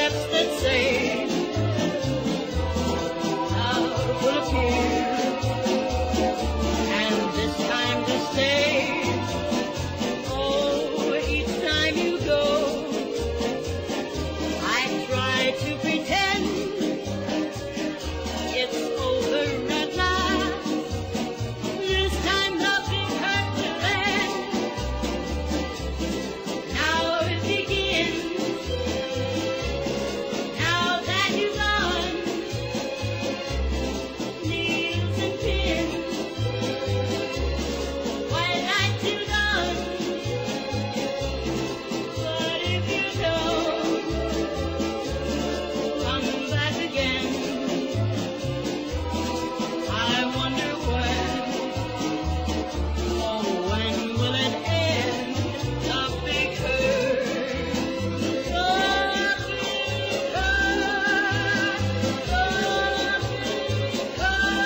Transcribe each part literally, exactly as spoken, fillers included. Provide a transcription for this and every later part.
lips that say love will appear, and this time to stay. Oh, each time you go, I try to pretend it's over at last. This time nothing hurt to end. Now it begins. Now that you've gone, needles and pins, white light till dawn. But if you don't come back again, I wonder when, oh, when will it end? The big hurt, the big hurt, the big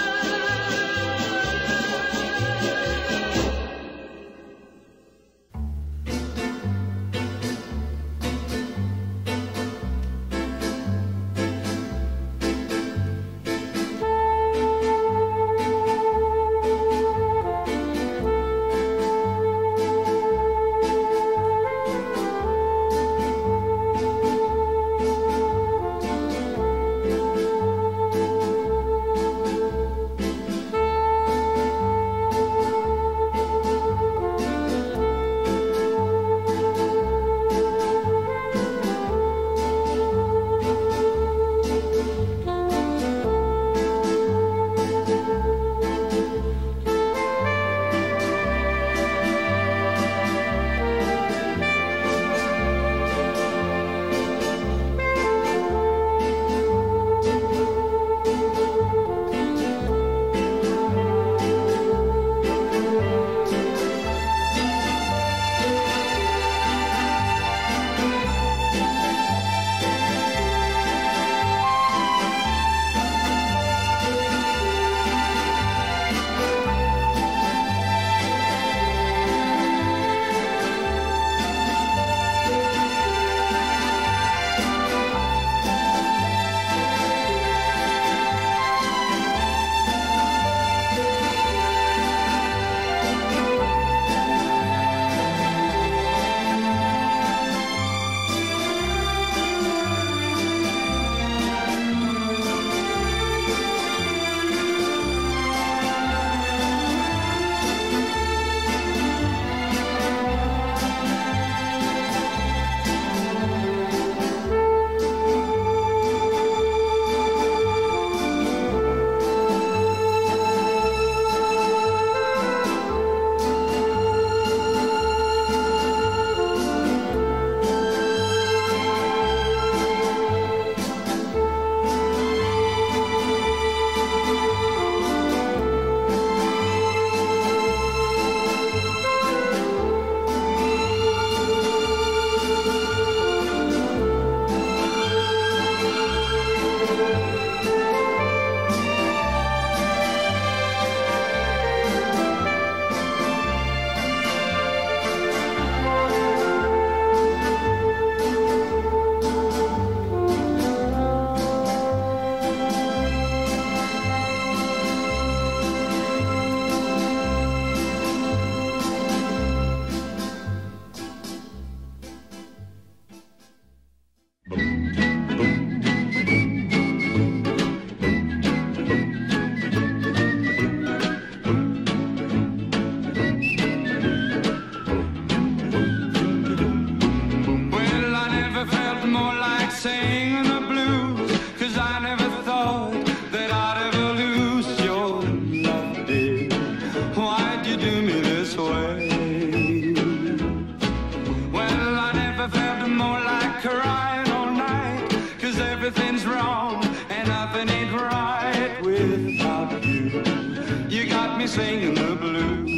Singing the blues.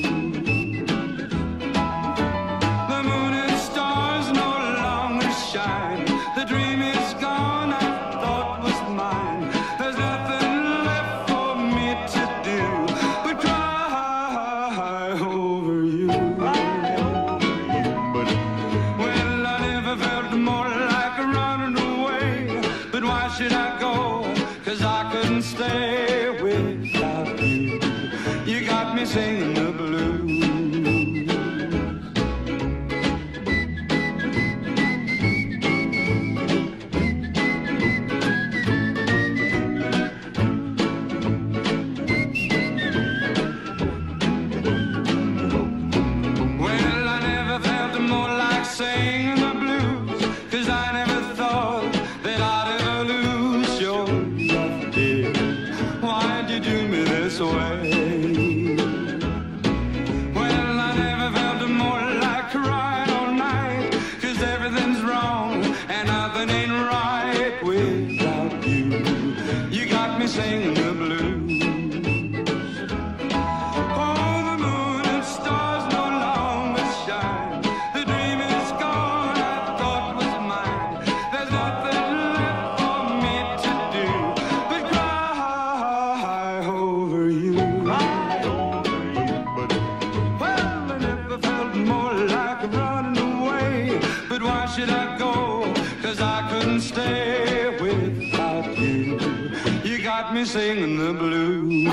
The moon and stars no longer shine. The dream is gone. why should I go? 'Cause I couldn't stay without you. You got me singing the blues. Well, I never felt more like singing the blues, 'cause I never thought that I'd ever lose your love, dear. Why'd you do me this way? Well, I never felt more like crying all night, 'cause everything's wrong and nothing ain't right without you. You got me singing the blues. Oh, the moon and stars no longer shine. The dream is gone I thought was mine. There's nothing left for me to do but cry over you. Cry over you. But, well, I never felt more like running away. But why should I go? 'Cause I couldn't stay without you. You got me singing the blues.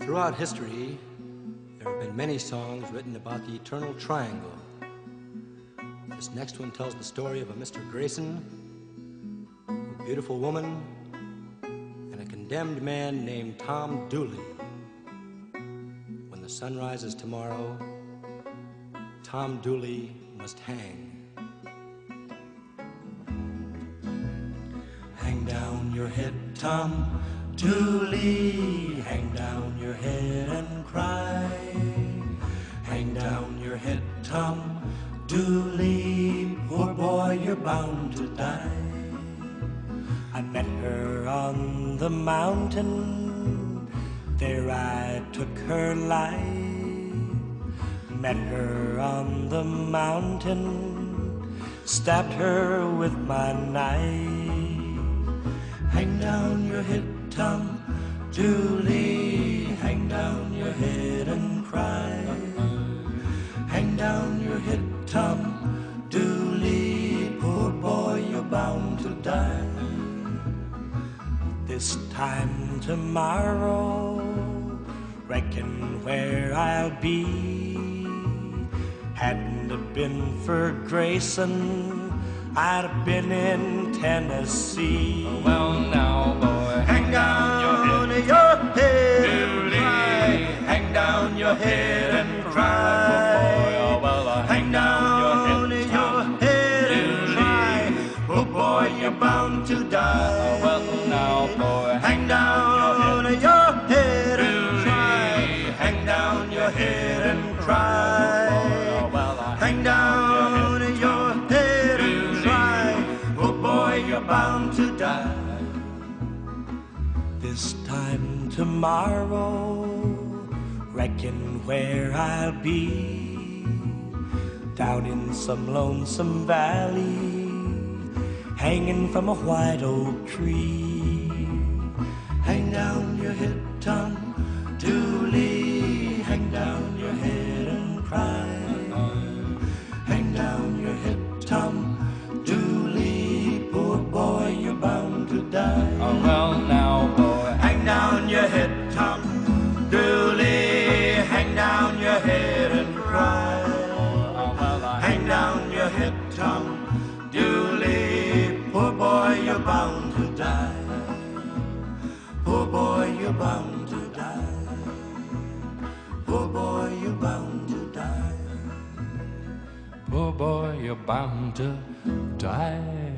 Throughout history, there have been many songs written about the eternal triangle. This next one tells the story of a Mister Grayson, a beautiful woman, and a condemned man named Tom Dooley. When the sun rises tomorrow, Tom Dooley must hang. Hang down your head, Tom Dooley, hang down your head and cry. Hang down your head, Tom Dooley, poor boy, you're bound to die. I met her on the mountain, there I took her life. Met her on the mountain, stabbed her with my knife. Hang down your head, Tom Dooley, hang down your head and cry. Hang down your head, Tom Dooley, poor boy, you're bound to die. This time tomorrow, reckon where I'll be. Hadn't it been for Grayson, I'd have been in Tennessee. Oh, well, now, boy, hang down your head, your head and cry. Hang down your head and cry. Oh, well, uh, hang down your head and cry. Oh boy, you're bound to die. Oh, well, now, boy, hang down your head and cry. Hang down your head and cry. Oh, well, uh, hang down your head and cry. Oh boy, you're bound to die. This time tomorrow, reckon where I'll be. Down in some lonesome valley, hanging from a white oak tree. Hang down your head, Tom Dooley, hang down your head and cry. Hang down your head, Tom Dooley, poor boy, you're bound to die. oh, well, now, boy, Hang down your head, Tom Dooley, hang down your head and cry. oh, well, uh, Hang down your head, Tom Dooley, poor boy, you're bound to die. Poor boy, you're bound to die. Poor boy, you're bound to die. poor boy, you're bound to die.